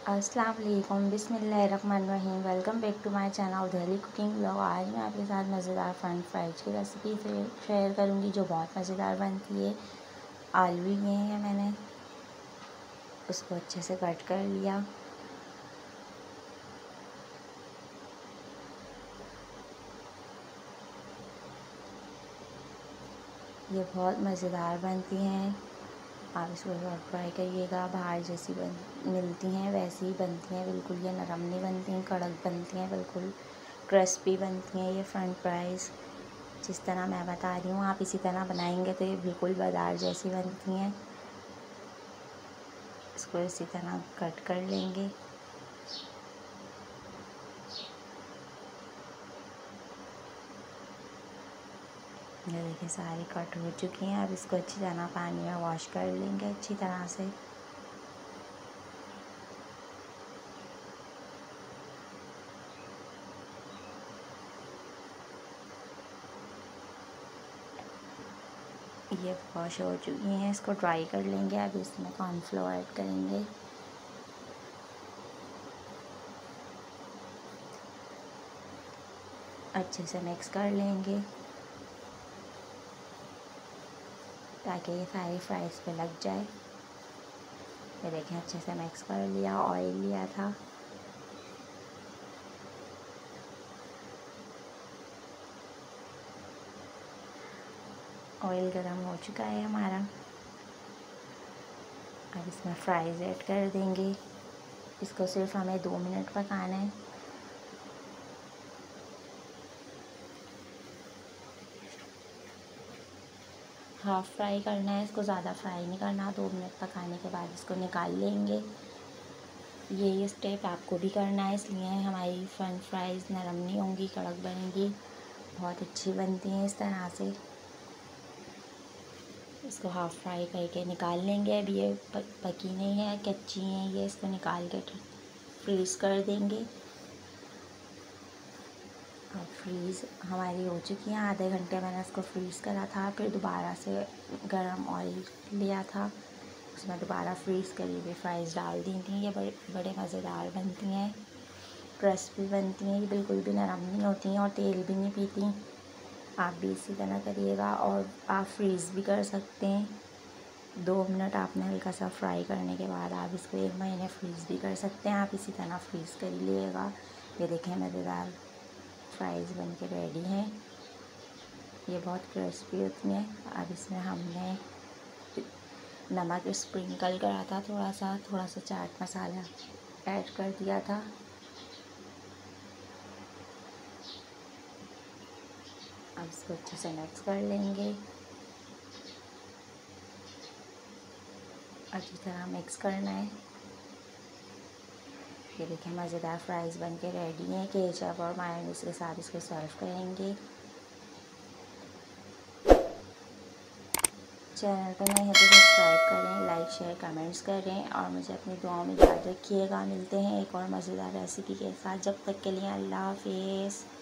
अस्सलाम वालेकुम, बिस्मिल्लाहिर्रहमानिर्रहीम। Welcome back to my channel Delhi cooking blog. आज मैं आपके साथ मज़ेदार फ्रेंच फ्राइज की रेसिपी शेयर करूंगी जो बहुत मज़ेदार बनती है। आलू लिए हैं मैंने, उसको अच्छे से कट कर लिया। ये बहुत मज़ेदार बनती हैं, आप इसको ट्राई करिएगा। बाहर जैसी मिलती हैं वैसी ही बनती हैं, बिल्कुल ये नरम नहीं बनती हैं, कड़क बनती हैं, बिल्कुल क्रिस्पी बनती हैं। ये फ्रेंच फ्राइज़ जिस तरह मैं बता रही हूँ आप इसी तरह बनाएंगे तो ये बिल्कुल बाज़ार जैसी बनती हैं। इसको इसी तरह कट कर लेंगे। ये देखिए सारी कट हो चुकी हैं। अब इसको अच्छी तरह पानी में वॉश कर लेंगे अच्छी तरह से। ये वॉश हो चुकी हैं, इसको ड्राई कर लेंगे। अब इसमें कॉर्नफ्लोर ऐड करेंगे। अच्छे से मिक्स कर लेंगे ताकि ये सारी फ्राइज़ पे लग जाए। ये देखें अच्छे से मिक्स कर लिया। ऑयल लिया था, ऑयल गरम हो चुका है हमारा। अब इसमें फ्राइज़ ऐड कर देंगे। इसको सिर्फ हमें 2 मिनट पकाना है। हाफ़ फ्राई करना है, इसको ज़्यादा फ्राई नहीं करना। 2 मिनट पकाने के बाद इसको निकाल लेंगे। ये स्टेप आपको भी करना है, इसलिए हमारी फ्रेंच फ्राइज़ नरम नहीं होंगी, कड़क बनेंगी, बहुत अच्छी बनती हैं इस तरह से। इसको हाफ़ फ्राई करके निकाल लेंगे। अब ये पकी नहीं है, कच्ची हैं ये, इसको निकाल के फ्रीज़ कर देंगे। अब फ्रीज़ हमारी हो चुकी हैं। आधे घंटे मैंने इसको फ्रीज़ करा था, फिर दोबारा से गरम ऑयल लिया था, उसमें दोबारा फ्रीज़ करी हुई फ्राइज़ डाल दी थी। ये बड़े मज़ेदार बनती हैं, क्रिस्पी बनती हैं, ये बिल्कुल भी नरम नहीं होती हैं और तेल भी नहीं पीती। आप भी इसी तरह करिएगा और आप फ्रीज़ भी कर सकते हैं। 2 मिनट आपने हल्का सा फ्राई करने के बाद आप इसको 1 महीने फ्रीज़ भी कर सकते हैं। आप इसी तरह फ्रीज़ कर लीजिएगा। ये देखें मज़ेदार फ्राइज़ बन के रेडी हैं। ये बहुत क्रिस्पी होती हैं। अब इसमें हमने नमक स्प्रिंकल करा था, थोड़ा सा चाट मसाला ऐड कर दिया था। अब इसको अच्छे से मिक्स कर लेंगे। अच्छी तरह मिक्स करना है। ये देखिए मज़ेदार फ्राइज़ बन के रेडी हैं। केचप और मायोनीज़ के साथ इसको सर्व करेंगे। चैनल पर नए हैं तो सब्सक्राइब करें, लाइक शेयर कमेंट्स करें और मुझे अपनी दुआओं में याद रखिएगा। मिलते हैं एक और मज़ेदार रेसिपी के साथ। जब तक के लिए अल्लाह हाफ़िज़।